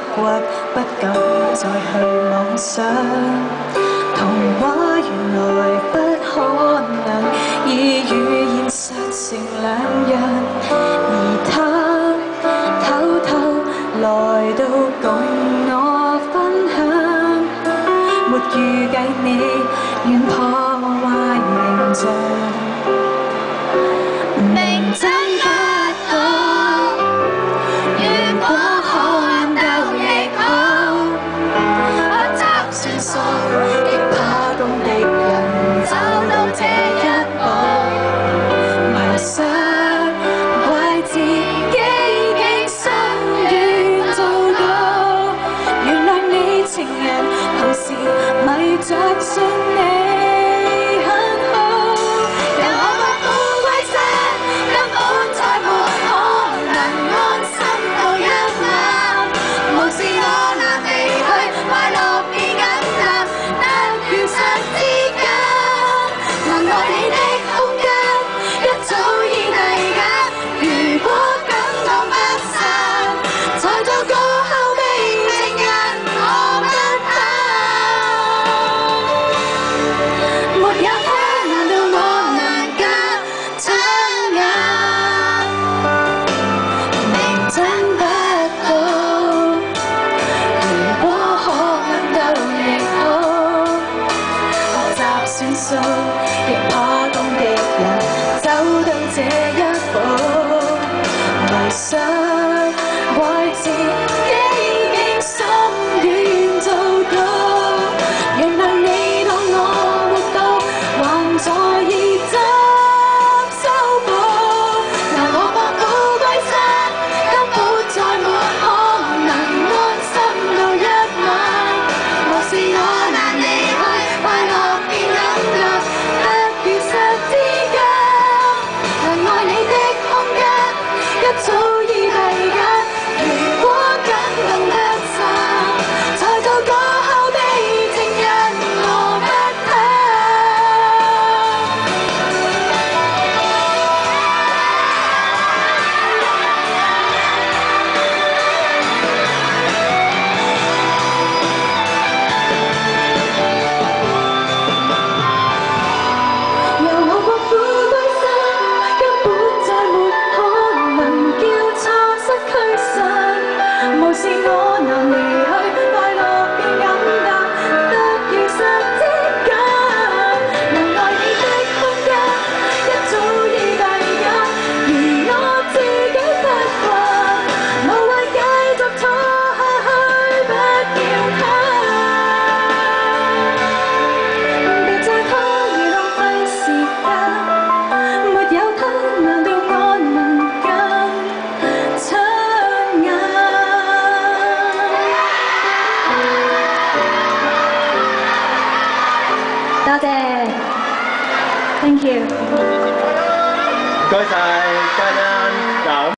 惑，不敢再去妄想。童話原來不可能，已與現實成兩樣。而他偷偷來到共我分享，沒預計你願破壞形象。明真不到，如果看夠亦好，不執算數，亦怕共敵人走到這一步。迷失怪自己竟心軟做到，原諒你情人，同時迷着信你。亦怕共敵人走到這一步，迷失怪自己竟心軟做到，原諒你當我活到還在意執修補。拿我百寶歸山，根本再沒可能安心到一晚，無視我難離去，快樂變感覺。早已係假，如果感動得散，才做個後備情人，我不怕。由我國父歸山，根本再沒可能叫錯失驅散，無視我難離去，快樂變感覺，得如實之間。能愛你的空間，一早已大減，而我自己不慣，無謂繼續錯下去，不要他。別再拖延浪費時間，沒有他，難道我能更搶眼？多謝 ，Thank you。 唔該晒，嘉欣。